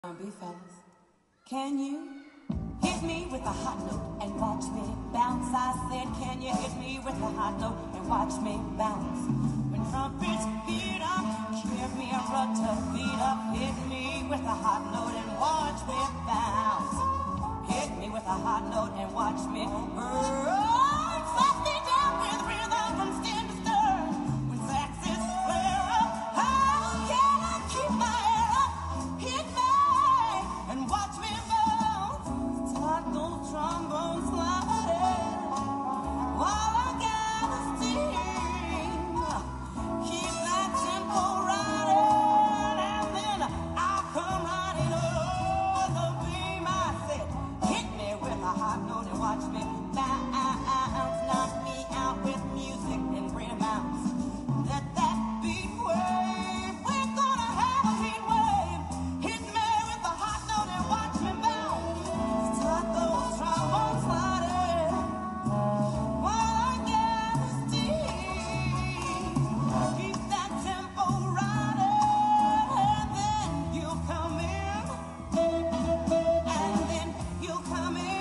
R&B fellas, can you hit me with a hot note and watch me bounce? I said, can you hit me with a hot note and watch me bounce? When trumpets beat up, give me a rug to beat up. Hit me with a hot note and watch me bounce. Hit me with a hot note and watch me burn. Slap me down with rhythm from stem to stern. When saxes flare up, how can I keep my hair up? Hit me and watch me bounce. Start those trombones sliding while I gather steam. Keep that tempo riding, and then I'll come riding over the beam. I said, hit me with a hot note and watch me bounce. Knock me out with music and rhythm bounce. Let that beat wave. We're gonna have a beat wave. Hit me with a hot note and watch me bounce. Start those trombones sliding while I gather steam. Keep that tempo riding, and then you'll come in, and then you'll come in.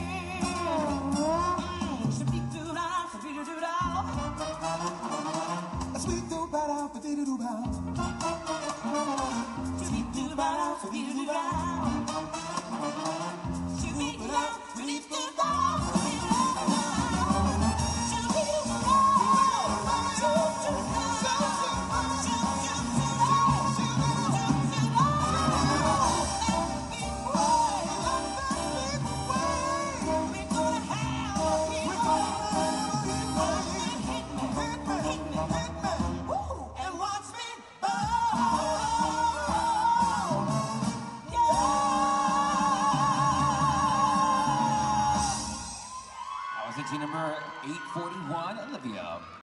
Shabby-doo-dah, shabby-doo-dah. Sweet-doo-ba-da, ba-dee-doo-ba. Shabby-doo-dah, shabby-doo-dah. Shabby-doo-dah, shabby-doo-dah. That was entry number 841, Olivia.